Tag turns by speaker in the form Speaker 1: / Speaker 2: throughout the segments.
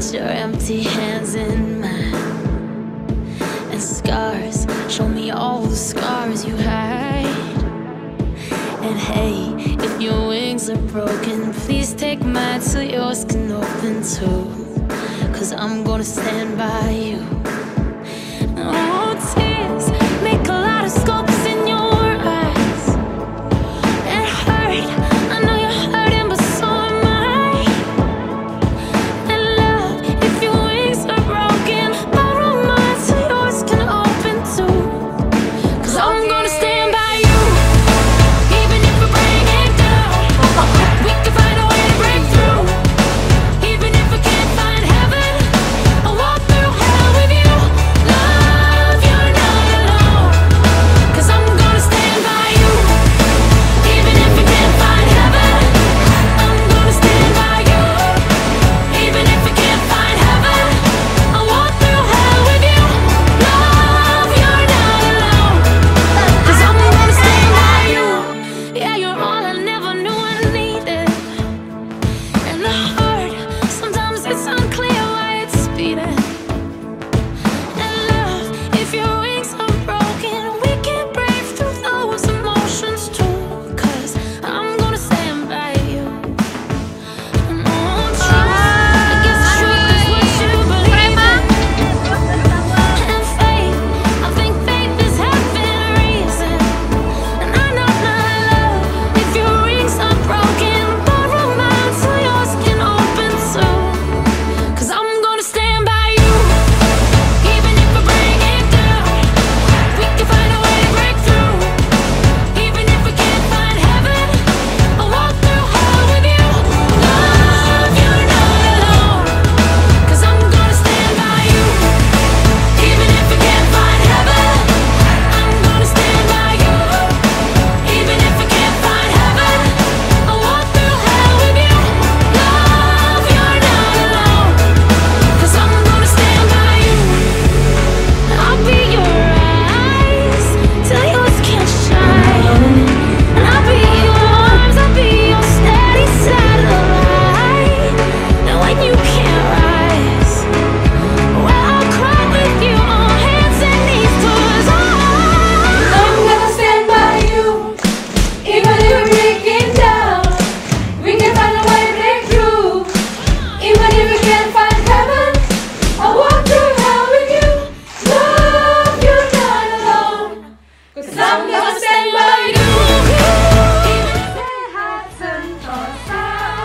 Speaker 1: Place your empty hands in mine, and scars, show me all the scars you hide. And hey, if your wings are broken, please take mine so yours can open too. 'Cause I'm gonna stand by you. Oh, tears make a lot of scopes in your eyes. It hurt, I know you're hurting, but so am I. And love, if your wings are broken, borrow mine so yours can open too. 'Cause I'm gonna stand by you, even if we bring it down. We can find a way to break through, even if we can't find heaven. I'll walk through hell with you. Love, you're not alone. 'Cause I'm gonna stand by you, even if we can't find heaven. I'm gonna stand by you, even if we can't find heaven. I'll walk through hell with you. Love, you're not alone. 'Cause I'm gonna stand by you. Yeah, you're all I never knew I needed. And the heart, sometimes it's unclear why it's beating. And love, if your wings are broken, we can break through those emotions too. 'Cause I'm gonna stand by you. And oh, truth, I guess truth is what you believe in. And faith, I think faith is having reason. And I know my love, if your wings are broken, borrow mine so yours can open too. 'Cause I'm gonna stand by you, even if we bring it down. We can find a way to break through, even if we can't find heaven. I'll walk through hell with you. Love, you're not alone. 'Cause I'm gonna stand by you, even if we can't find heaven. I'm gonna stand by you, even if we can't find heaven. I'll walk through hell with you. Love, you're not alone. 'Cause I'm gonna stand by you. I'll be your eyes till yours can't shine. And I'll be your arms, I'll be your steady satellite. And when you can't rise, well, I'll cry with you on hands and knees. 'Cause
Speaker 2: I'm gonna stand by you, even if we're breaking down. We can find a way to break through, even if we can't find heaven. I'll walk through hell with you. Love, you're not alone. 'Cause I'm gonna stand by you. Sehat sentosa.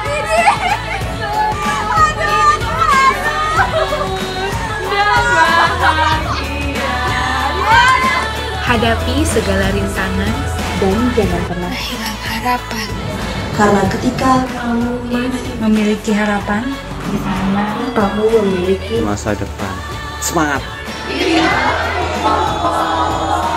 Speaker 3: Hadapi segala rintangan
Speaker 4: dan jangan pernah
Speaker 3: hilang harapan.
Speaker 4: karena ketika kamu masih
Speaker 3: Memiliki harapan
Speaker 4: di sana, kamu memiliki
Speaker 5: masa depan. Semangat!
Speaker 2: Iya.